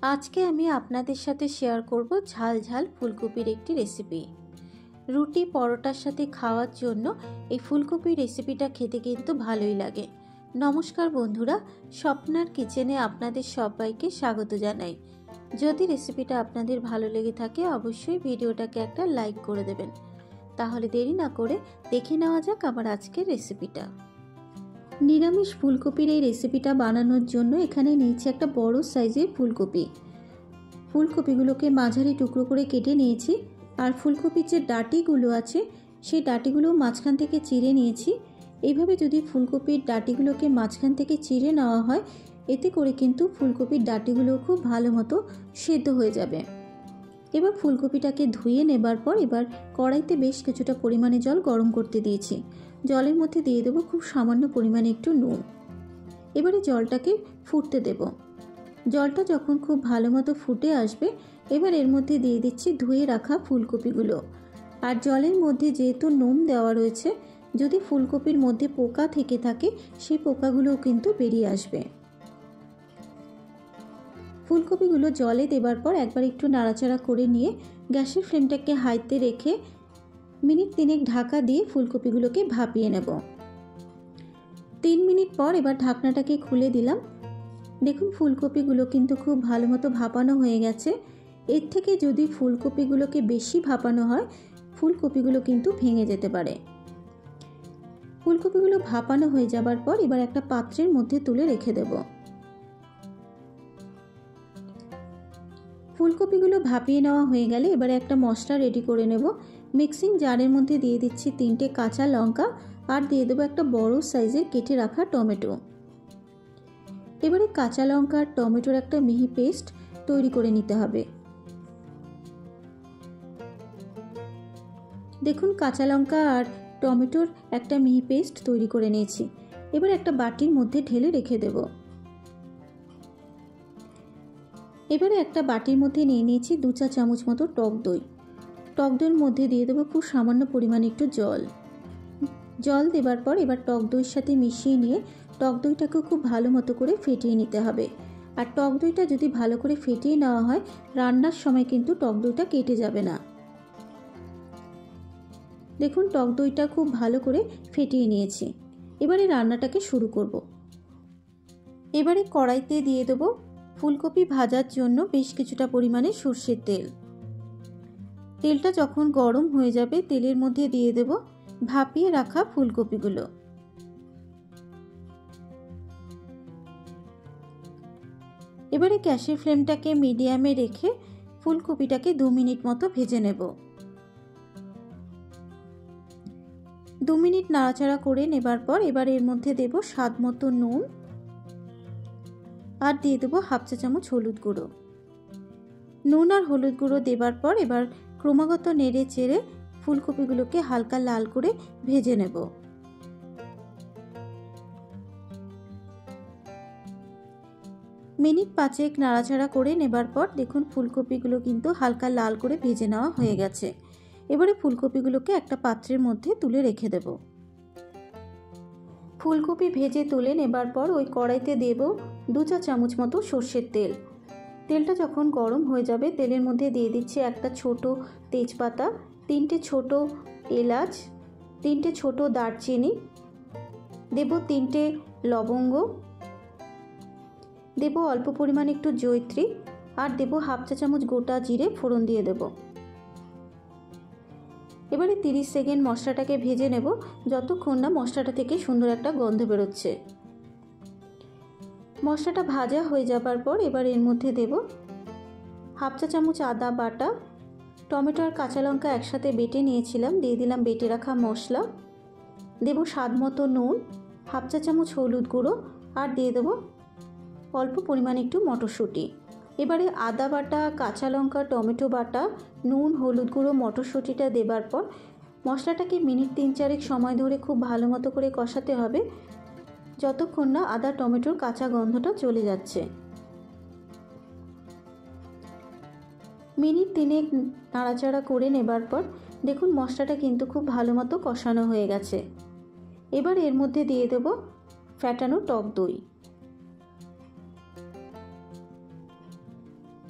আজকে আমি আপনাদের সাথে শেয়ার করব ঝাল ঝাল ফুলকপির একটি রেসিপি। রুটি পরোটার সাথে খাওয়ার জন্য এই ফুলকপির রেসিপিটা খেতে কিন্তু ভালোই লাগে। নমস্কার বন্ধুরা, স্বপ্নার কিচেনে আপনাদের সবাইকে স্বাগত জানাই। যদি রেসিপিটা আপনাদের ভালো লেগে থাকে অবশ্যই ভিডিওটাকে একটা লাইক করে দেবেন। তাহলে দেরি না করে দেখে নেওয়া যাক আমার আজকের রেসিপিটা। নিরামিষ ফুলকপির এই রেসিপিটা বানানোর জন্য এখানে নিয়েছি একটা বড় সাইজের ফুলকপিগুলোকে মাঝারি টুকরো করে কেটে নিয়েছি। আর ফুলকপির যে ডাঁটিগুলো আছে সেই ডাঁটিগুলো মাঝখান থেকে চিড়ে নিয়েছি। এইভাবে যদি ফুলকপির ডাঁটিগুলোকে মাঝখান থেকে চিড়ে নেওয়া হয় এতে করে কিন্তু ফুলকপির ডাঁটিগুলো খুব ভালো মতো সেদ্ধ হয়ে যাবে। এবার ফুলকপিটাকে ধুয়ে নেবার পর এবার কড়াইতে বেশ কিছুটা পরিমাণে জল গরম করতে দিয়েছি। জলের মধ্যে দিয়ে দেবো খুব সামান্য পরিমাণে একটু নুন। এবারে জলটাকে ফুটতে দেব। জলটা যখন খুব ভালো মতো ফুটে আসবে এবার এর মধ্যে দিয়ে দিচ্ছি ধুয়ে রাখা ফুলকপিগুলো। আর জলের মধ্যে যেহেতু নুন দেওয়া রয়েছে, যদি ফুলকপির মধ্যে পোকা থেকে থাকে সেই পোকাগুলোও কিন্তু বেরিয়ে আসবে। ফুলকপিগুলো জলে দেবার পর একবার একটু নাড়াচাড়া করে নিয়ে গ্যাসের ফ্লেমটাকে হাইতে রেখে মিনিট 3 ঢাকা দিয়ে ফুলকপিগুলোকে ভাপিয়ে নেব। 3 মিনিট পর এবার ঢাকনাটাকে খুলে দিলাম। দেখুন ফুলকপিগুলো কিন্তু খুব ভালো মতো ভাপানো হয়ে গেছে। এর থেকে যদি ফুলকপিগুলোকে বেশি ভাপানো হয় ফুলকপিগুলো কিন্তু ভেঙে যেতে পারে। ফুলকপিগুলো ভাপানো হয়ে যাবার পর এবার একটা পাত্রের মধ্যে তুলে রেখে দেব। ফুলকপিগুলো ভাপিয়ে নেওয়া হয়ে গেলে এবারে একটা মশলা রেডি করে নেব। মিক্সিং জারের মধ্যে দিয়ে দিচ্ছি 3টে কাঁচা লঙ্কা আর দিয়ে দেবো একটা বড় সাইজের কেটে রাখা টমেটো। এবারে কাঁচা লঙ্কা আর টমেটোর একটা মিহি পেস্ট তৈরি করে নিতে হবে। দেখুন কাঁচা লঙ্কা আর টমেটোর একটা মিহি পেস্ট তৈরি করে নিয়েছি। এবার একটা বাটির মধ্যে ঢেলে রেখে দেব। এবারে একটা বাটির মধ্যে নিয়ে নিয়েছি 2 চা চামচ মতো টক দই। টক দইয়ের মধ্যে দিয়ে দেবো খুব সামান্য পরিমাণে একটু জল দেবার পর এবার টক দইয়ের সাথে মিশিয়ে নিয়ে টক দইটাকে খুব ভালো মতো করে ফেটিয়ে নিতে হবে। আর টক দইটা যদি ভালো করে ফেটিয়ে নেওয়া হয় রান্নার সময় কিন্তু টক দইটা কেটে যাবে না। দেখুন টক দইটা খুব ভালো করে ফেটিয়ে নিয়েছি। এবারে রান্নাটাকে শুরু করব। এবারে কড়াইতে দিয়ে দেবো ফুলকপি ভাজার জন্য বেশ কিছুটা পরিমাণে সর্ষের তেল। তেলটা যখন গরম হয়ে যাবে তেলের মধ্যে দিয়ে দেব ভাপিয়ে রাখা ফুলকপিগুলো। এবারে গ্যাসের ফ্লেমটাকে মিডিয়ামে রেখে ফুলকপিটাকে 2 মিনিট মতো ভেজে নেব। 2 মিনিট নাড়াচাড়া করে নেবার পর এবার এর মধ্যে দেব স্বাদ মতো নুন আর দিয়ে দেবো 1/2 চা চামচ হলুদ গুঁড়ো। নুন আর হলুদ গুঁড়ো দেবার পর এবার ক্রমাগত নেড়ে চেড়ে ফুলকপিগুলোকে হালকা লাল করে ভেজে নেব। মিনিট 5 নাড়াচাড়া করে নেবার পর দেখুন ফুলকপিগুলো কিন্তু হালকা লাল করে ভেজে নেওয়া হয়ে গেছে। এবারে ফুলকপিগুলোকে একটা পাত্রের মধ্যে তুলে রেখে দেব। ফুলকপি ভেজে তুলে নেবার পর ওই কড়াইতে দেব 2 চা চামচ মতো সর্ষের তেল। তেলটা যখন গরম হয়ে যাবে তেলের মধ্যে দিয়ে দিচ্ছি একটা ছোট তেজপাতা, 3টে ছোট এলাচ, 3টে ছোট দারচিনি, দেব 3টে লবঙ্গ, দেব অল্প পরিমাণে একটু জয়িত্রী আর দেব 1/2 চা চামচ গোটা জিরে ফোড়ন দিয়ে দেব। এবারে 30 সেকেন্ড মশলাটাকে ভেজে নেব যতক্ষণ না মশলাটা থেকে সুন্দর একটা গন্ধ বেরোচ্ছে। মশলাটা ভাজা হয়ে যাবার পর এবার এর মধ্যে দেব 1/2 চা চামচ আদা বাটা, টমেটো আর কাঁচা লঙ্কা একসাথে বেটে নিয়েছিলাম, দিয়ে দিলাম বেটে রাখা মশলা, দেব স্বাদ মতো নুন, 1/2 চা চামচ হলুদ গুঁড়ো আর দিয়ে দেব অল্প পরিমাণে একটু মটরশুঁটি। এবারে আদা বাটা, কাঁচা লঙ্কা, টমেটো বাটা, নুন, হলুদ গুঁড়ো, মটরশুঁটিটা দেবার পর মশলাটাকে মিনিট 3-4 সময় ধরে খুব ভালো মতো করে কষাতে হবে যতক্ষণ না আদা টমেটোর কাঁচা গন্ধটা চলে যাচ্ছে। মিনিট 3 নাড়াচাড়া করে নেবার পর দেখুন মশলাটা কিন্তু খুব ভালো মতো কষানো হয়ে গেছে। এবার এর মধ্যে দিয়ে দেব ফ্যাটানো টক দই।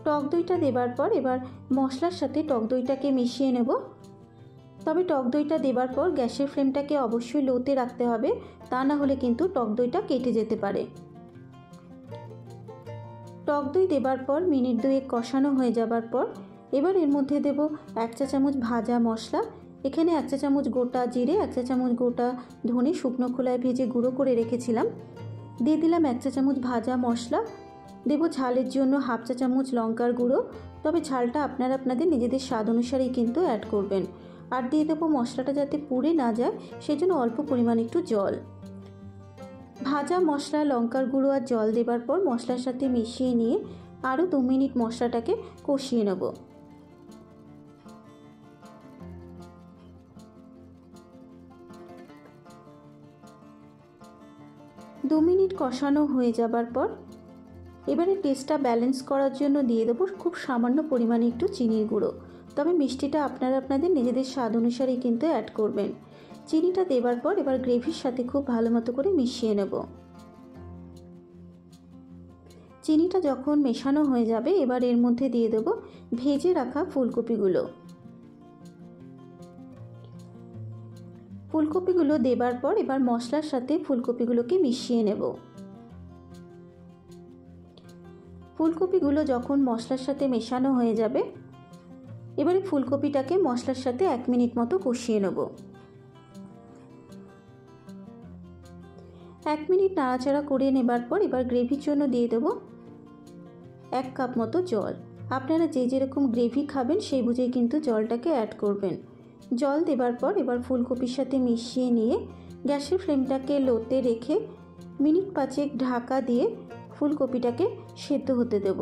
টক দইটা দেবার পর এবার মশলার সাথে টক দইটাকে মিশিয়ে নেব। তবে টক দইটা দেবার পর গ্যাসের ফ্লেমটাকে অবশ্যই লোতে রাখতে হবে, তা না হলে কিন্তু টক দইটা কেটে যেতে পারে। টক দই দেবার পর মিনিট 2 কষানো হয়ে যাবার পর এবার এর মধ্যে দেব 1 চা চামচ ভাজা মশলা। এখানে 1 চা চামচ গোটা জিরে, 1 চা চামচ গোটা ধনে শুকনো খোলায় ভেজে গুঁড়ো করে রেখেছিলাম। দিয়ে দিলাম 1 চা চামচ ভাজা মশলা। দেব ঝালের জন্য 1/2 চা চামচ লঙ্কার গুঁড়ো, তবে ঝালটা আপনারা আপনাদের নিজেদের স্বাদ অনুসারেই কিন্তু অ্যাড করবেন। আর দিয়ে দেবো মশলাটা যাতে পুড়ে না যায় সেজন্য অল্প পরিমাণ একটু জল। ভাজা মশলা, লঙ্কার গুঁড়ো আর জল দেবার পর মশলার সাথে মিশিয়ে নিয়ে আরও 2 মিনিট মশলাটাকে কষিয়ে নেব। দু মিনিট কষানো হয়ে যাবার পর এবারে টেস্টটা ব্যালেন্স করার জন্য দিয়ে দেবো খুব সামান্য পরিমাণে একটু চিনির গুঁড়ো, তবে মিষ্টিটা আপনারা আপনাদের নিজেদের স্বাদ অনুসারেই কিন্তু অ্যাড করবেন। চিনিটা দেবার পর এবার গ্রেভির সাথে খুব ভালো মতো করে মিশিয়ে নেব। চিনিটা যখন মেশানো হয়ে যাবে এবার এর মধ্যে দিয়ে দেব ভেজে রাখা ফুলকপিগুলো। ফুলকপিগুলো দেবার পর এবার মশলার সাথে ফুলকপিগুলোকে মিশিয়ে নেব। ফুলকপিগুলো যখন মশলার সাথে মেশানো হয়ে যাবে এবারে ফুলকপিটাকে মশলার সাথে 1 মিনিট মতো কষিয়ে নেব। 1 মিনিট নাড়াচাড়া করে নেবার পর এবার গ্রেভির জন্য দিয়ে দেব 1 কাপ মতো জল। আপনারা যে যেরকম গ্রেভি খাবেন সেই বুঝেই কিন্তু জলটাকে অ্যাড করবেন। জল দেবার পর এবার ফুলকপির সাথে মিশিয়ে নিয়ে গ্যাসের ফ্লেমটাকে লোতে রেখে মিনিট 5 ঢাকা দিয়ে ফুলকপিটাকে সেদ্ধ হতে দেব।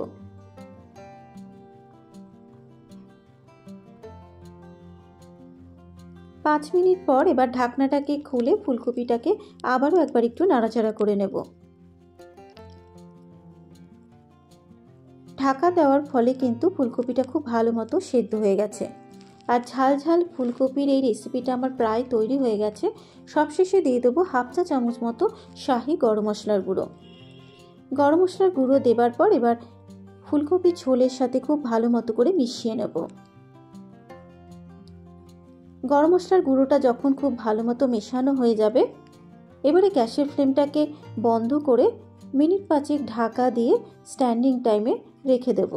পাঁচ মিনিট পর এবার ঢাকনাটাকে খুলে ফুলকপিটাকে আবারও একবার একটু নাড়াচাড়া করে নেব। ঢাকা দেওয়ার ফলে কিন্তু ফুলকপিটা খুব ভালো মতো সেদ্ধ হয়ে গেছে। আর ঝাল ঝাল ফুলকপির এই রেসিপিটা আমার প্রায় তৈরি হয়ে গেছে। সবশেষে দিয়ে দেবো 1/2 চা চামচ মতো শাহি গরম মশলার গুঁড়ো। গরম মশলার গুঁড়ো দেবার পর এবার ফুলকপির ঝোলের সাথে খুব ভালো মতো করে মিশিয়ে নেব। গরম মশলার গুঁড়োটা যখন খুব ভালো মতো মেশানো হয়ে যাবে এবারে গ্যাসের ফ্লেমটাকে বন্ধ করে মিনিট 5 ঢাকা দিয়ে স্ট্যান্ডিং টাইমে রেখে দেব।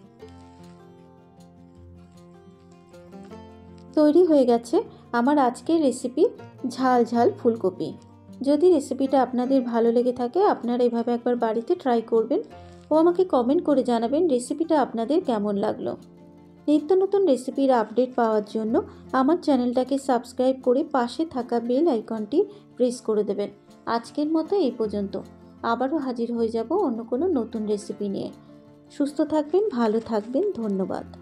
তৈরি হয়ে গেছে আমার আজকের রেসিপি ঝাল ঝাল ফুলকপি। যদি রেসিপিটা আপনাদের ভালো লেগে থাকে আপনারা এভাবে একবার বাড়িতে ট্রাই করবেন ও আমাকে কমেন্ট করে জানাবেন রেসিপিটা আপনাদের কেমন লাগলো। নিত্য নতুন রেসিপির আপডেট পাওয়ার জন্য আমার চ্যানেলটাকে সাবস্ক্রাইব করে পাশে থাকা বেল আইকনটি প্রেস করে দেবেন। আজকের মতো এই পর্যন্ত, আবারও হাজির হয়ে যাব অন্য কোনো নতুন রেসিপি নিয়ে। সুস্থ থাকবেন, ভালো থাকবেন, ধন্যবাদ।